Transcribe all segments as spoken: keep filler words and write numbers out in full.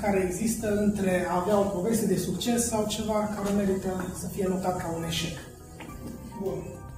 care există între a avea o poveste de succes sau ceva care merită să fie notat ca un eșec. Bun.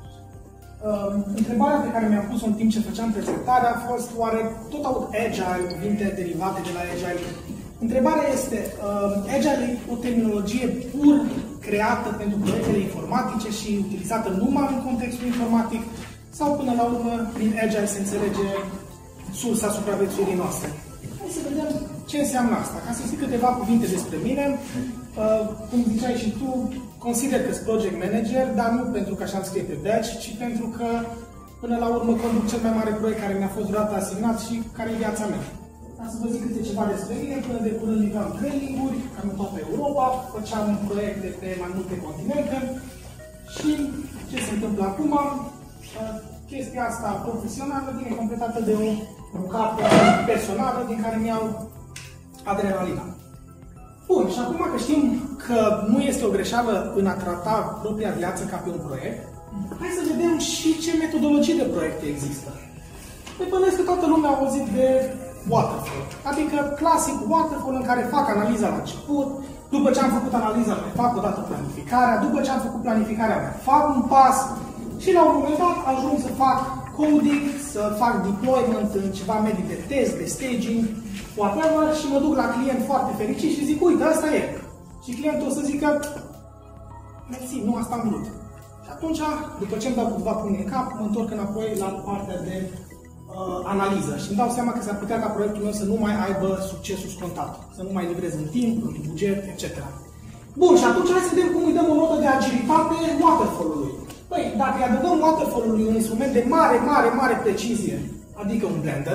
Uh, întrebarea pe care mi-am pus-o în timp ce făceam prezentarea a fost, oare tot aud Agile, cuvinte derivate de la Agile? Întrebarea este, uh, Agile e o terminologie pur creată pentru proiectele informatice și utilizată numai în contextul informatic, sau până la urmă, prin Agile se înțelege sursa supraviețuirii noastre? Hai să vedem ce înseamnă asta. Ca să zic câteva cuvinte despre mine, uh, cum ziceai și tu, consider că sunt project manager, dar nu pentru că așa îmi scrie pe badge, ci pentru că, până la urmă, conduc cel mai mare proiect care mi-a fost vreodată asignat și care e viața mea. Ca să vă zic câte ceva despre mine, până de curând livram training-uri, cam în toată Europa, făceam proiecte pe mai multe continente și ce se întâmplă acum? Chestia asta profesională vine completată de o bucată personală din care mi-au adrenalina. Bun, și acum că știm că nu este o greșeală în a trata propria viață ca pe un proiect, hai să vedem și ce metodologii de proiecte există. Păi bănuiesc că toată lumea a auzit de waterfall, adică clasic waterfall în care fac analiza la început, după ce am făcut analiza mai fac o dată planificarea, după ce am făcut planificarea mai fac un pas și la un moment dat ajung să fac coding, să fac deployment în ceva medii de test, de staging, whatever, și mă duc la client foarte fericit și zic, uite, asta e. Și clientul o să zică, mersi, nu asta am vrut. Și atunci, după ce îmi dau câteva pune în cap, mă întorc înapoi la partea de uh, analiză și îmi dau seama că s-ar putea ca proiectul meu să nu mai aibă succesul scontat, să nu mai livrez în timp, în buget, et cetera. Bun, și atunci hai să vedem cum îi dăm o notă de agilitate waterfall-ului. Păi, dacă îi adăugăm waterfall-ului un instrument de mare, mare, mare precizie, adică un blender,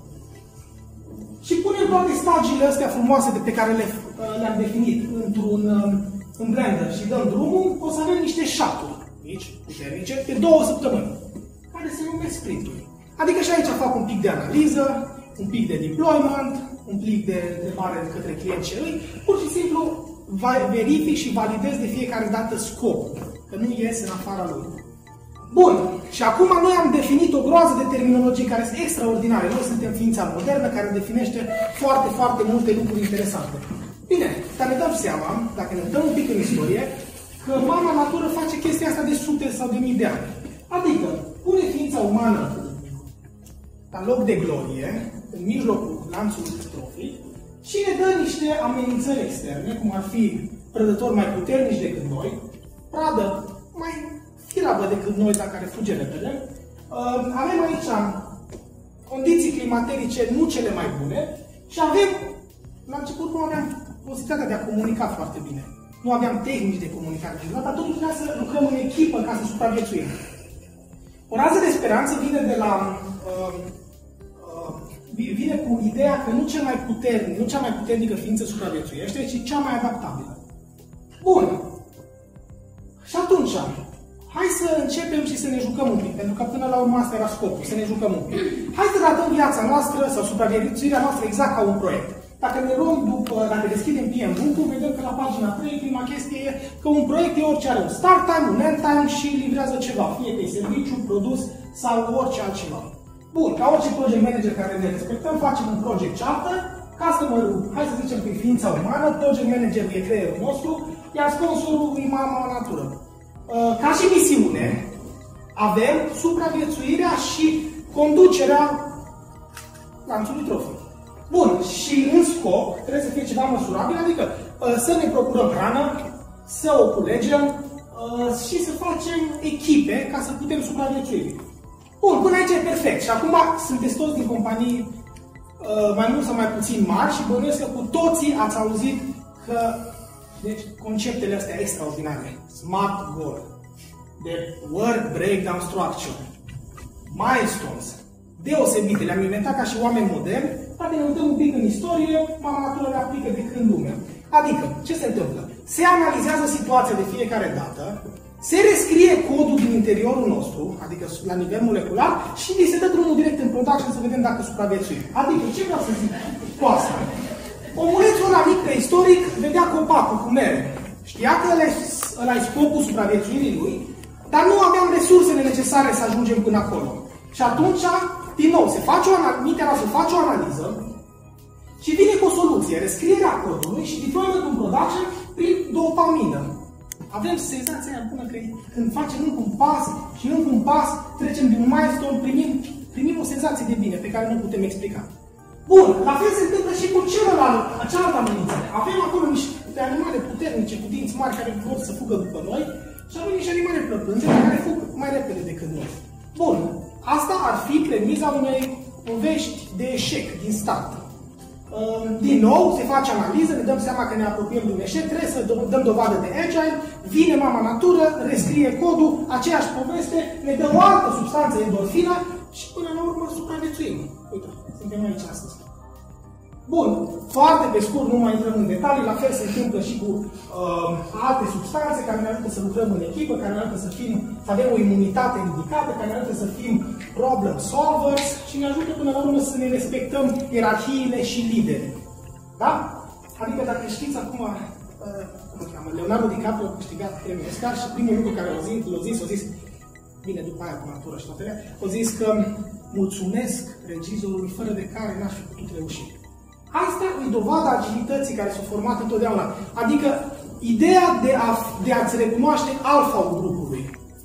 și punem toate stagiile astea frumoase de pe care le, le-am definit într-un în blender și dăm drumul, o să avem niște shot-uri mici, puternice, de două săptămâni, care se numesc sprint-uri. Adică și aici fac un pic de analiză, un pic de deployment, un pic de întrebare de către client și lui, pur și simplu verific și validez de fiecare dată scopul, că nu ies în afara lui. Bun, și acum noi am definit o groază de terminologii care sunt extraordinare. Noi suntem ființa modernă care definește foarte, foarte multe lucruri interesante. Bine, dar ne dăm seama, dacă ne dăm un pic în istorie, că mama natură face chestia asta de sute sau de mii de ani. Adică, pune ființa umană la loc de glorie, în mijlocul lanțului trofic, și ne dă niște amenințări externe, cum ar fi prădători mai puternici decât noi, pradă mai firavă decât noi, dar care fuge repede. Uh, avem aici condiții climaterice nu cele mai bune și avem, la început nu aveam posibilitatea de a comunica foarte bine. Nu aveam tehnici de comunicare. Și data tot trebuia să lucrăm în echipă ca să supraviețuim. O rază de speranță vine de la uh, uh, vine cu ideea că nu cel mai puternic, nu cea mai puternică ființă supraviețuiește, ci cea mai adaptabilă. Bun. Și atunci, hai să începem și să ne jucăm un pic, pentru că până la urmă asta era scopul, să ne jucăm un pic. Hai să tratăm viața noastră sau supraviețuirea noastră exact ca un proiect. Dacă ne luăm după, dacă deschidem P M Book-ul, vedem că la pagina trei, prima chestie e că un proiect e orice are un start time, un end time și livrează ceva, fie că e serviciu, produs sau orice altceva. Bun, ca orice project manager care ne respectăm, facem un project charter, customer-ul, hai să zicem că e ființa umană, project manager-ul e creierul nostru, iar sponsorul e mama natură. Ca și misiune, avem supraviețuirea și conducerea lanțului trofic. Bun, și în scop trebuie să fie ceva măsurabil, adică să ne procurăm hrană, să o culegem și să facem echipe ca să putem supraviețui. Bun, până aici e perfect. Și acum sunteți toți din companii mai mult sau mai puțin mari și bănuiesc că cu toții ați auzit că deci, conceptele astea extraordinare, SMART goal, de Work Breakdown Structure, milestones, deosebite, le-am inventat ca și oameni moderni, dacă ne uităm un pic în istorie, mama natură le aplică de când lumea. Adică, ce se întâmplă? Se analizează situația de fiecare dată, se rescrie codul din interiorul nostru, adică la nivel molecular, și li se dă drumul direct în production să vedem dacă supraviețuim. Adică, ce vreau să zic cu asta? Omulețul ăla mic preistoric vedea copacul cu mere. Știa că ăla e scopul supraviețuirii lui, dar nu aveam resursele necesare să ajungem până acolo. Și atunci, din nou, se face o analiză, mintea să face o analiză Și vine cu o soluție, rescrierea codului și deployment în production prin dopamină. Avem senzația aia bună că când facem încă un pas și încă un pas, trecem din un milestone, primim, primim o senzație de bine pe care nu putem explica. Bun, la fel se întâmplă și cu celălalt, cealaltă amenințare. Avem acolo niște animale puternice cu dinți mari care vor să fugă după noi și avem niște animale plăpânze care fug mai repede decât noi. Bun, asta ar fi premiza unei povești de eșec din start. Din nou, se face analiză, ne dăm seama că ne apropiem de un eșec, trebuie să dăm dovadă de agile, vine mama natură, rescrie codul, aceeași poveste, ne dă o altă substanță endorfină și până la urmă supraviețuim. Uite, suntem aici astăzi. Bun, foarte pe scurt, nu mai intrăm în detalii, la fel se întâmplă și cu uh, alte substanțe care ne ajută să lucrăm în echipă, care ne ajută să, fim, să avem o imunitate ridicată, care ne ajută să fim problem solvers și ne ajută până la urmă să ne respectăm ierarhiile și lideri. Da? Adică dacă știți acum, uh, cum îl cheamă, Leonardo DiCaprio a câștigat premiul Oscar și primul lucru care l-a zis, l-a zis, a zis, bine, după aia cu natură și toate, a zis că mulțumesc regizorului fără de care n-aș fi putut reuși. Asta e dovada agilității care s-a format întotdeauna. Adică ideea de, a, de a-ți recunoaște alfa-ul grupului.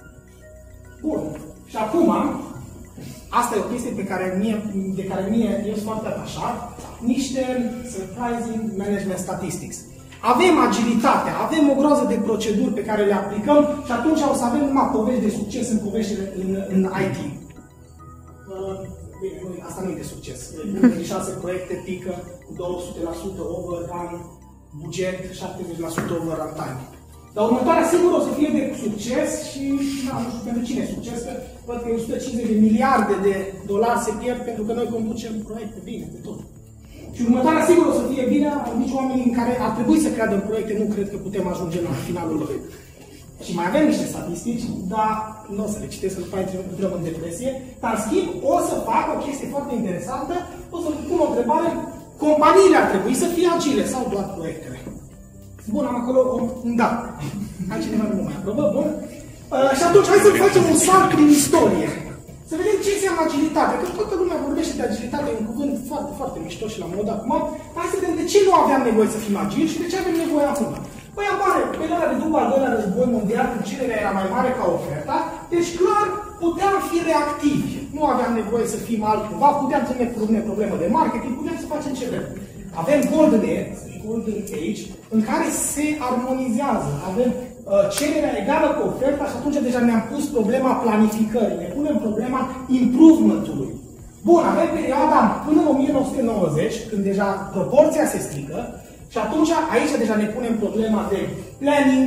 Bun. Și acum, asta e o chestie pe care mie, de care mie eu sunt foarte atașat, niște surprising management statistics. Avem agilitatea, avem o groază de proceduri pe care le aplicăm și atunci o să avem numai povești de succes în poveștile în, în I T. Uh, Bine, nu, asta nu e de succes. Unul din șase proiecte pică cu două sute la sută overrun, buget, șaptezeci la sută overrun time. Dar următoarea sigur o să fie de succes și, na, nu știu pentru cine e succes, că văd că o sută cincizeci de miliarde de dolari se pierd pentru că noi conducem proiecte bine, de tot. Și următoarea sigur o să fie bine, nici oamenii care ar trebui să creadă în proiecte nu cred că putem ajunge la finalul lor. Și mai avem niște statistici, dar nu o să le citesc, să după aia intrăm în depresie. Dar, în schimb, o să fac o chestie foarte interesantă, o să pun o întrebare, companiile ar trebui să fie agile sau doar proiectele? Bun, am acolo un da. Hai cineva nu mai aprobă, bun? Uh, și atunci hai să facem un salt prin istorie. Să vedem ce înseamnă agilitate, că toată lumea vorbește de agilitate, e un cuvânt foarte, foarte mișto și la modă acum. Hai să vedem de ce nu aveam nevoie să fim agili și de ce avem nevoie acum. Păi apare, perioada de după al doilea război mondial, când cererea era mai mare ca oferta, deci clar puteam fi reactivi. Nu aveam nevoie să fim altcumva, puteam să ne problemă de marketing, puteam să facem ce vrem. Avem Golden Age, Golden Age, în care se armonizează. Avem uh, cererea egală cu oferta și atunci deja ne-am pus problema planificării, ne punem problema improvement-ului. Bun, avem perioada până în o mie nouă sute nouăzeci, când deja proporția se strică, și atunci aici deja ne punem problema de planning,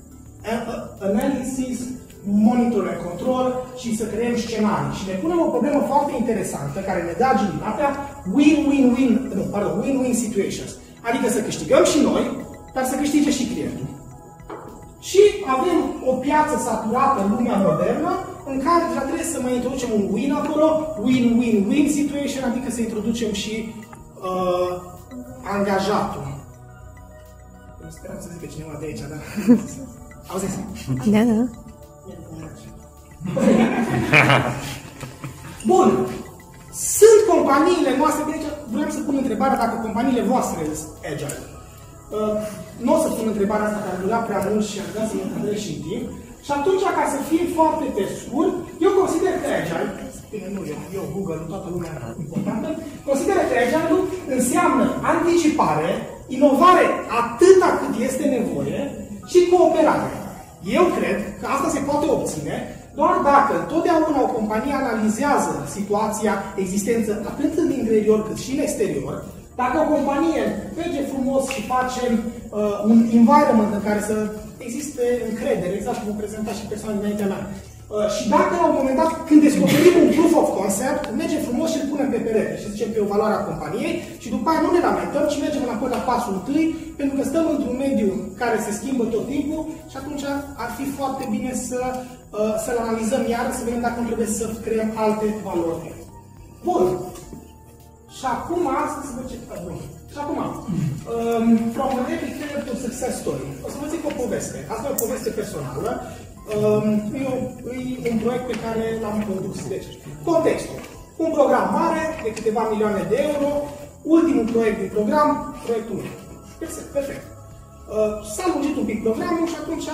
analysis, monitor and control și să creăm scenarii. Și ne punem o problemă foarte interesantă care ne dă agilitatea, win-win-win, nu, pardon, win-win situations. Adică să câștigăm și noi, dar să câștige și clientul. Și avem o piață saturată în lumea modernă, în care deja trebuie să mai introducem un win acolo, win-win-win situation, adică să introducem și uh, angajatul. Speram să zică cineva de aici, dar... Auziți? Da, da. Bun. Sunt companiile noastre, de aici vreau să pun întrebarea dacă companiile voastre sunt agile. Uh, nu o să pun întrebarea asta care dura prea mult și aș vrea să mă încadrez și în timp. Și atunci, ca să fie foarte pe scurt, eu consider că agile, bine, nu eu, eu Google, toată lumea importantă, consider că agile înseamnă anticipare, inovare atâta cât este nevoie și cooperare. Eu cred că asta se poate obține doar dacă întotdeauna o companie analizează situația, existență atât în interior cât și în exterior. Dacă o companie merge frumos și face uh, un environment în care să existe încredere, exact cum o prezenta și persoana dinaintea mea. Uh, și dacă la un moment dat, când descoperim un proof of concept, mergem frumos și îl punem pe perete și zicem pe o valoare a companiei și după aia nu ne lamentăm, ci mergem înapoi la pasul întâi, pentru că stăm într-un mediu care se schimbă tot timpul și atunci ar fi foarte bine să, uh, să-l analizăm iar, să vedem dacă nu trebuie să creăm alte valori. Bun. Și acum, asta să vă ce... Bun. Și acum, um, from an epic failure to success story. O să vă zic o poveste. Asta e o poveste personală. Um, e, o, e un proiect pe care l-am condus. Deci, contextul. Un program mare de câteva milioane de euro, ultimul proiect din program, proiectul meu. Perfect, perfect. Uh, S-a lungit un pic programul și atunci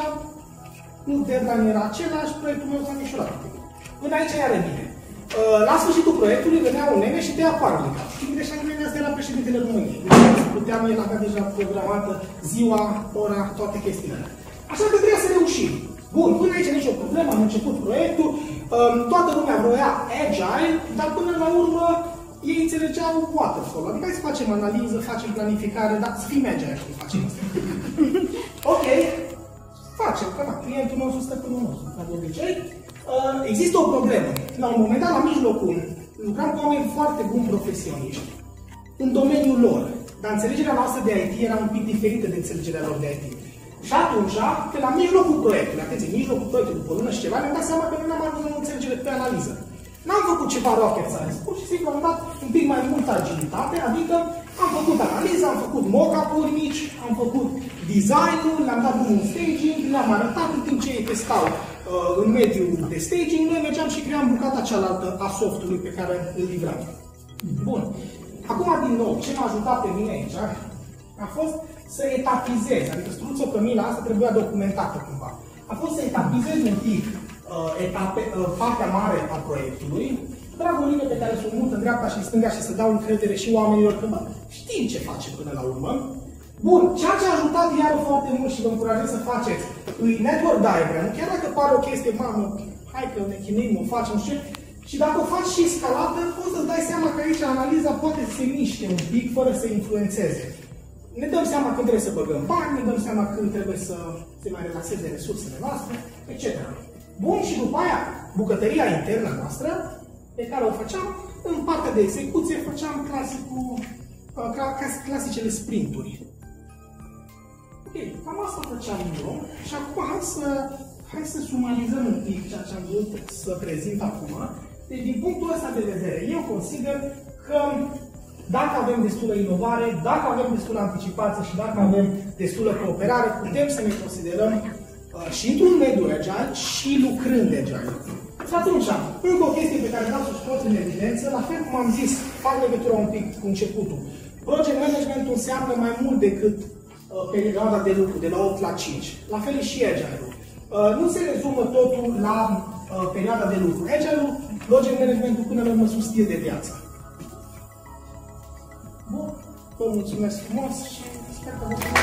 nu deadline era același, proiectul meu s-a mișorat un pic. Până aici iară bine. Uh, la sfârșitul proiectului venea un nene și tăia parlica. Și greșeam că nenea asta era președintele României. Puteam, el avea deja programată ziua, ora, toate chestiile. Așa că trebuia să reușim. Bun, până aici nicio problemă, am început proiectul, um, toată lumea vroia agile, dar până la urmă ei înțelegeau waterfall. Adică hai să facem analiză, facem planificare, dar să fim agile când facem asta. Ok, facem, că da, clientul nostru, stăpânul nostru, ca de obicei. Uh, există o problemă. La un moment dat, la mijlocul, lucram cu oameni foarte buni profesioniști în domeniul lor, dar înțelegerea noastră de I T era un pic diferită de înțelegerea lor de I T. Și atunci, pe la mijlocul proiectului, atenție, în mijlocul proiectului, după o lună și ceva, ne-am dat seama că nu am ajuns în înțelegere pe analiză. N-am făcut ceva rocket science, pur și simplu am dat un pic mai multă agilitate, adică am făcut analiză, am făcut mock-up-uri mici, am făcut design-ul, le-am dat un staging, le-am arătat în timp ce ei testau uh, în mediul de staging, noi mergeam și cream bucata cealaltă a softului pe care îl livram. Bun. Acum, din nou, ce m-a ajutat pe mine aici a fost să etapizez, adică struțocămila asta trebuia documentată cumva. A fost să etapizez un pic uh, etape, uh, partea mare a proiectului, dragurile pe care sunt mult în dreapta și în stânga și să dau încredere și oamenilor că, bă, știm ce face până la urmă. Bun, ceea ce a ajutat iară foarte mult și vă încurajez să faceți, îi network diagram, chiar dacă pare o chestie, mamă, hai că ne chinuim, o facem, nu știu, și dacă o faci și scalată, poți să-ți dai seama că aici analiza poate să se miște un pic fără să influențeze. Ne dăm seama când trebuie să băgăm bani, ne dăm seama când trebuie să se mai relaxeze resursele noastre, et cetera. Bun, și după aia, bucătăria internă noastră, pe care o făceam, în partea de execuție, făceam clasicul, clasicele sprinturi. Ok, cam asta făceam eu și acum hai să, hai să sumarizăm un pic ceea ce am vrut să prezint acum. Deci, din punctul ăsta de vedere, eu consider că dacă avem destulă inovare, dacă avem destulă anticipație și dacă avem destulă cooperare, putem să ne considerăm uh, și într-un mediu agile și lucrând agile. Și atunci, încă o chestie pe care vreau să o scot în evidență, la fel cum am zis, fac legătura un pic cu începutul. Project management înseamnă mai mult decât uh, perioada de lucru, de la opt la cinci. La fel e și agile-ul. Uh, nu se rezumă totul la uh, perioada de lucru. Agile-ul, project management-ul până la urmă sus stil de viață. Bun, vă mulțumesc frumos și sper că vă